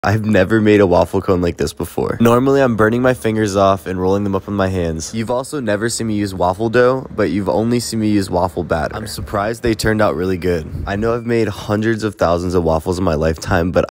I've never made a waffle cone like this before. Normally, I'm burning my fingers off and rolling them up on my hands. You've also never seen me use waffle dough, but you've only seen me use waffle batter. I'm surprised they turned out really good. I know I've made hundreds of thousands of waffles in my lifetime, but